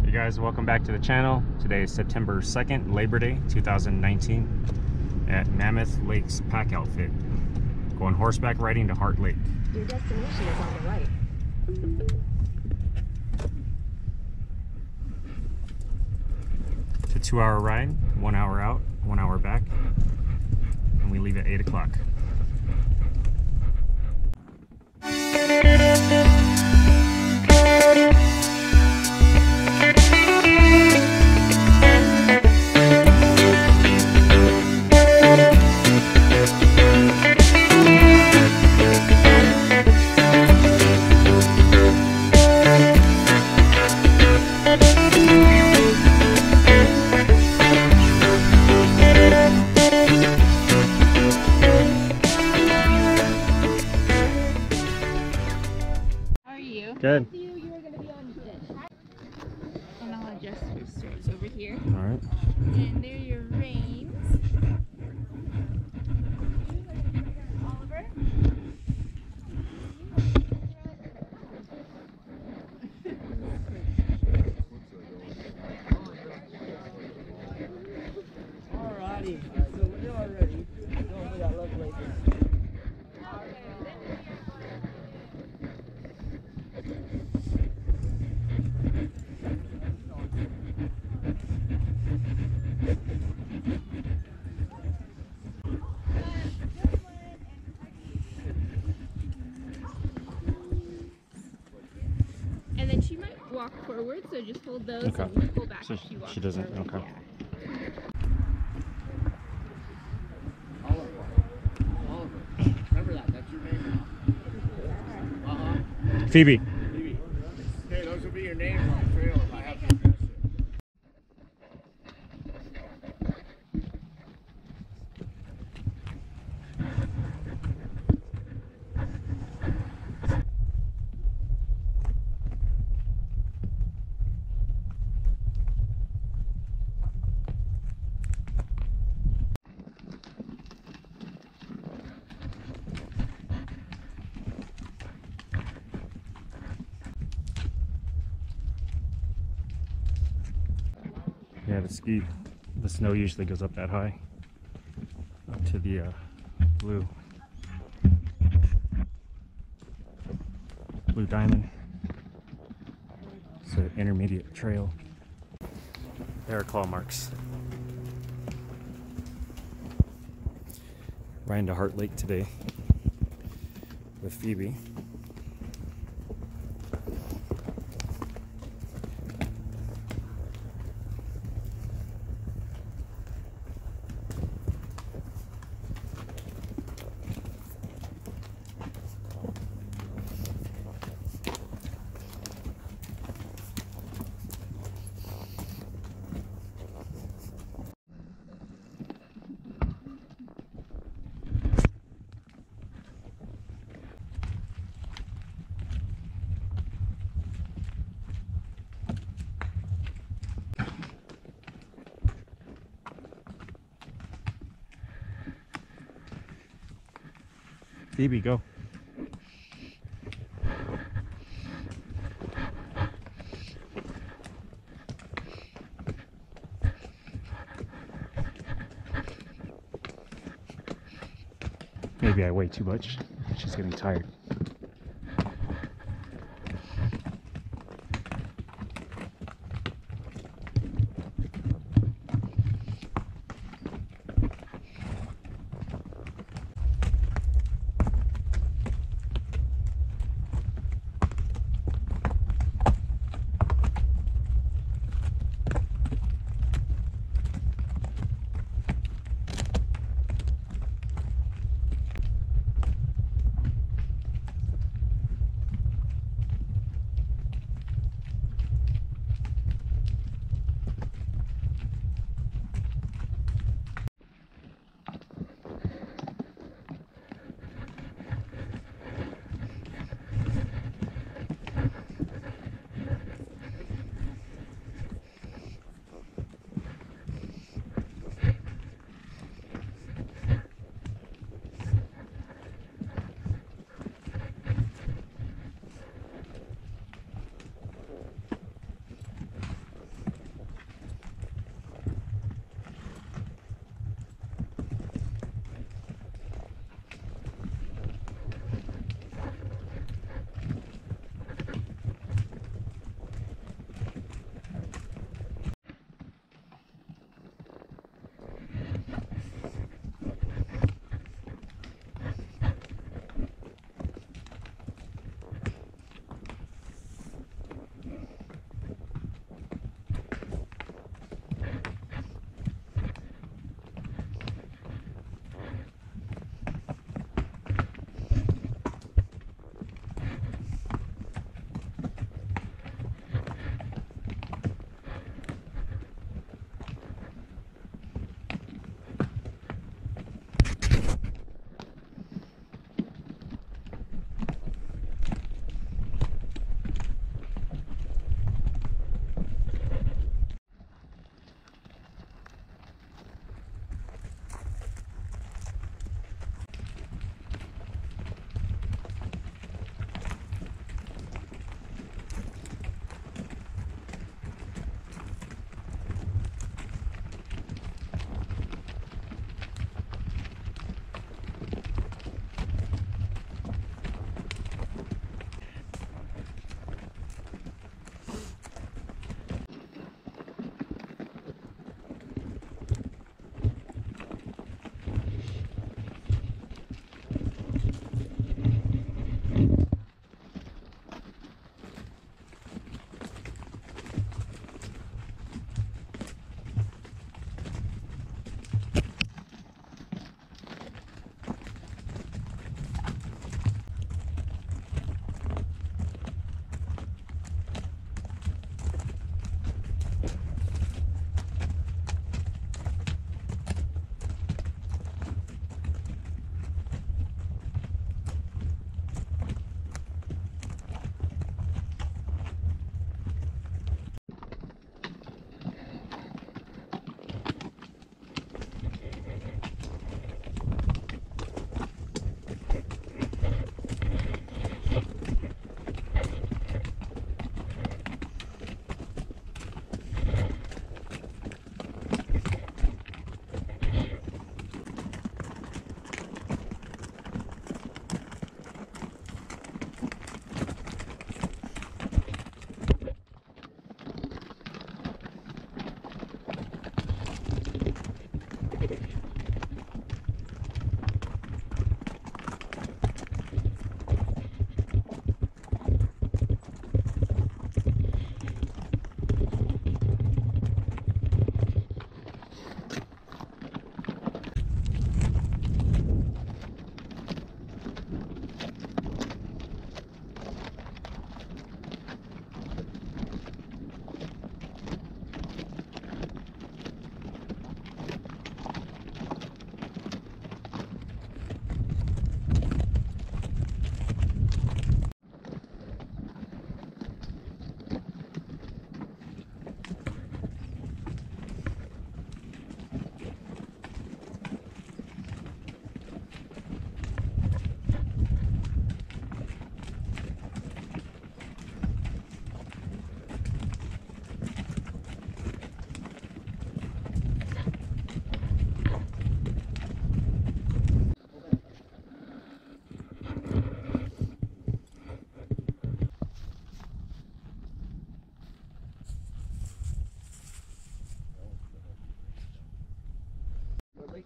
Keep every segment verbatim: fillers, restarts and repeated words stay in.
Hey guys, welcome back to the channel. Today is September second, Labor Day two thousand nineteen at Mammoth Lakes Pack Outfit. Going horseback riding to Heart Lake. Your destination is on the right. It's a two hour ride, one hour out, one hour back, and we leave at eight o'clock. Good. You, you are going to be on this. And I'll adjust your straps over here. Alright. And there are your reins. Oliver. Alrighty, so when you are ready, don't be that lovely. And then she might walk forward, so just hold those Okay. and pull back So if she walks she doesn't, forward. okay. Yeah. Oliver, remember that, that's your name. Uh-huh. Phoebe. Phoebe. Hey, those will be your names on the trail if I have to address it. Yeah, the ski, the snow usually goes up that high, up to the uh, blue, blue diamond. It's an intermediate trail. There are claw marks. Riding to Heart Lake today with Phoebe. Phoebe, go. Maybe I weigh too much. She's getting tired.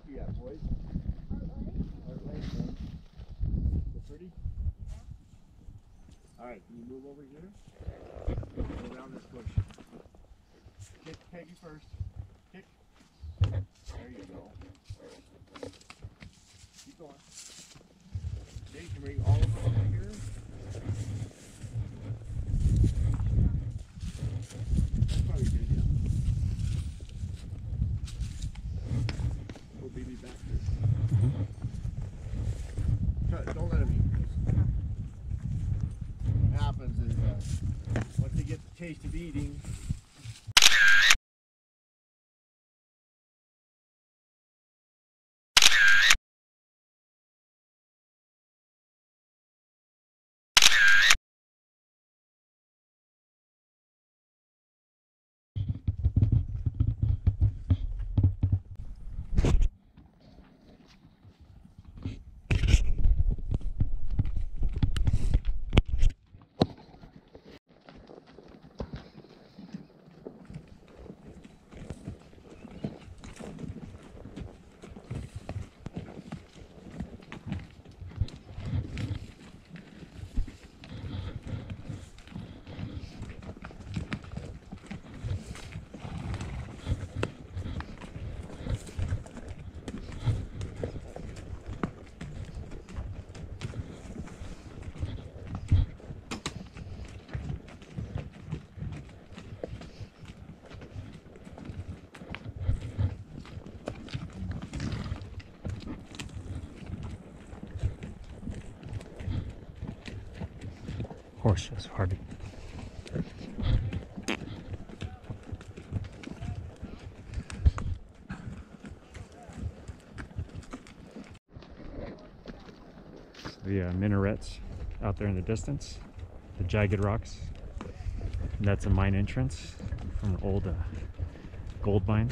you at, boys? Heart Lake, man. Is it pretty? Alright, can you move over here? Go around this bush. Kick Peggy first. Kick. There you go. Keep going. Okay, you can bring all of them over here. That's probably good, yeah. We'll be back here. Try, don't let him eat. What happens is, uh, once they get the taste of eating, Horse is hard. The uh, minarets out there in the distance, the jagged rocks. And that's a mine entrance from an old uh, gold mine.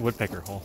woodpecker hole.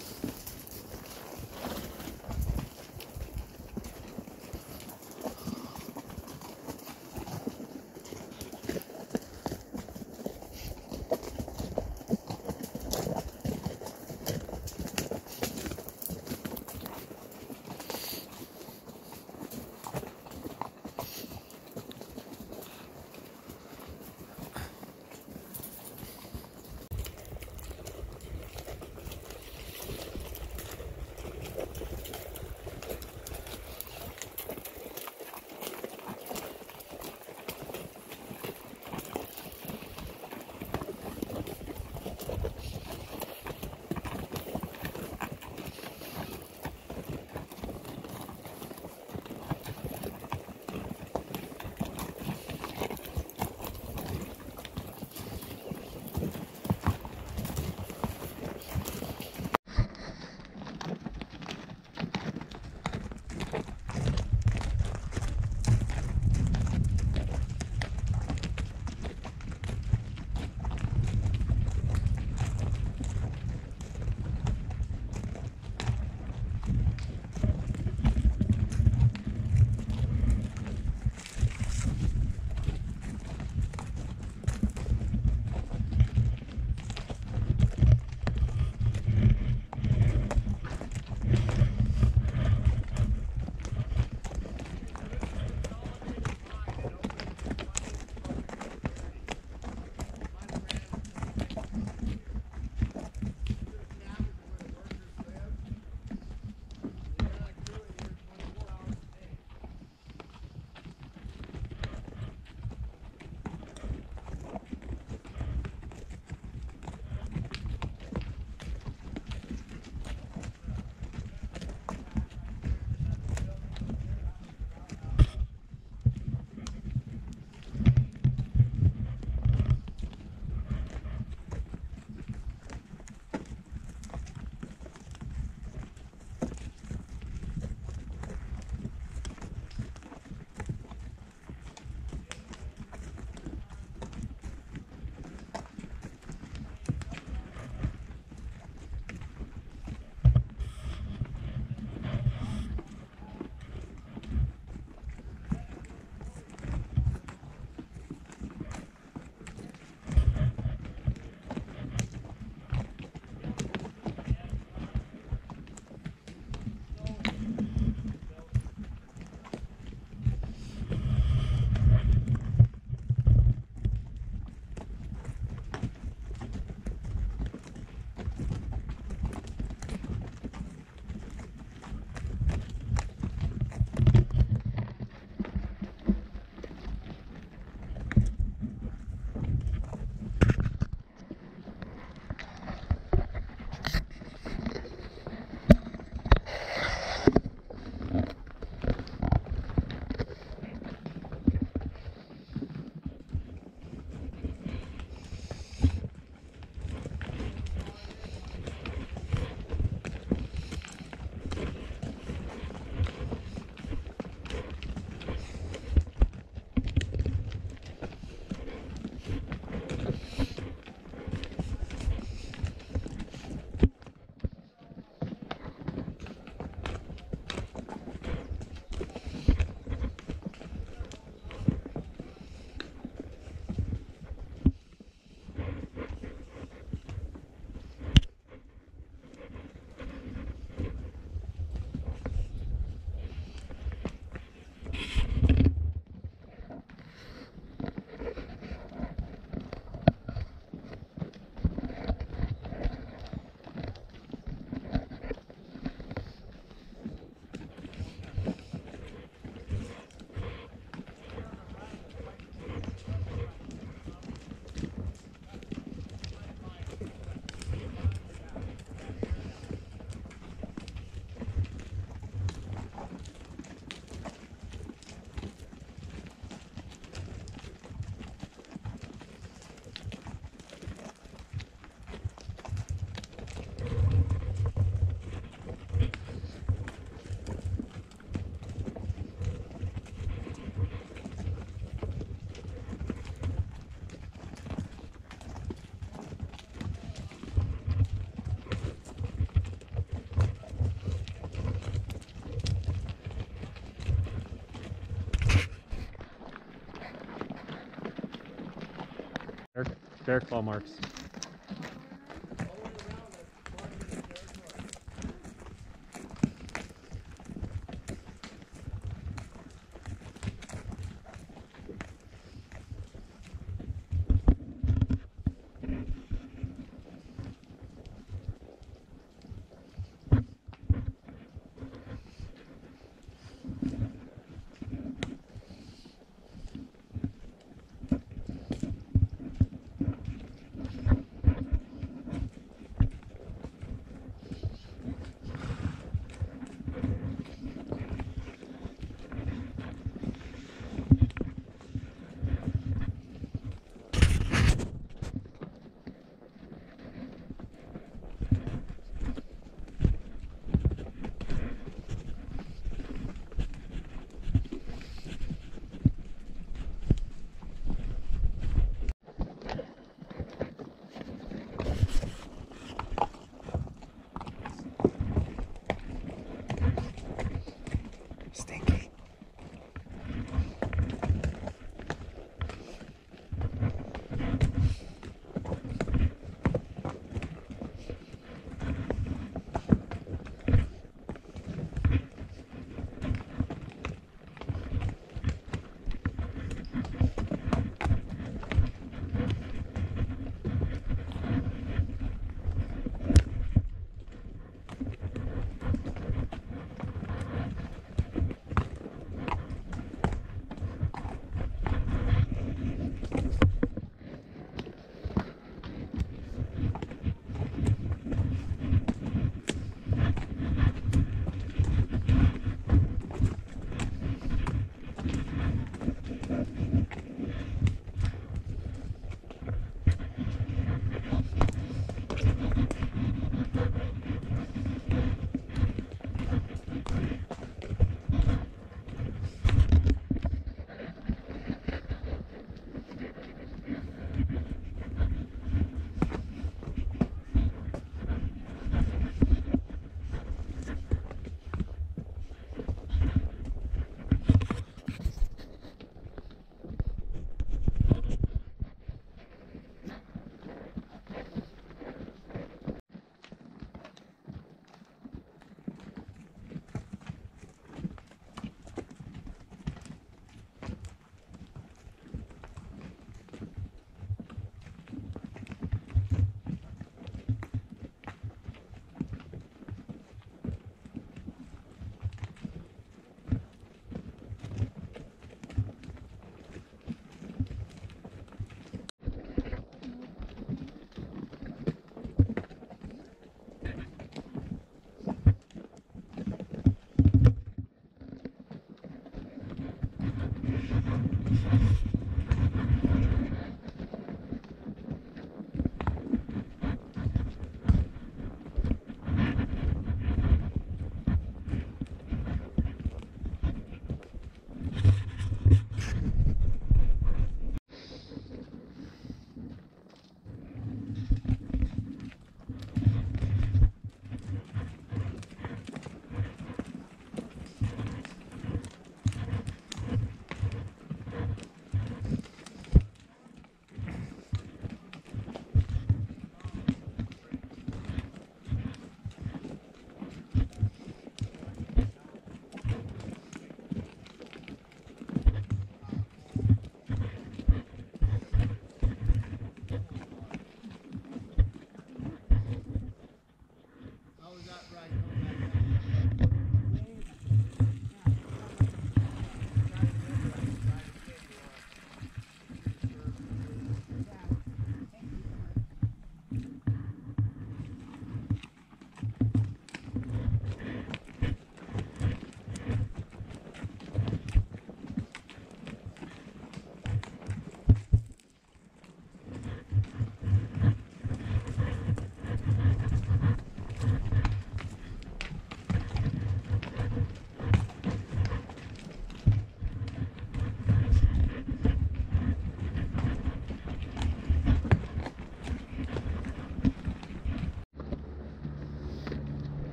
Bear, bear claw marks.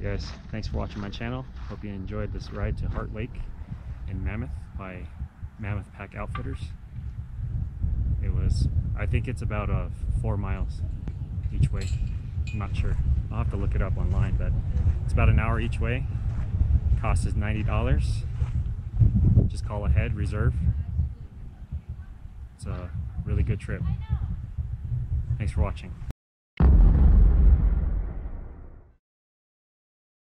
guys, thanks for watching my channel. Hope you enjoyed this ride to Heart Lake in Mammoth by Mammoth Pack Outfitters. It was, I think it's about uh, four miles each way. I'm not sure. I'll have to look it up online, but it's about an hour each way. Cost is ninety dollars. Just call ahead, reserve. It's a really good trip. Thanks for watching.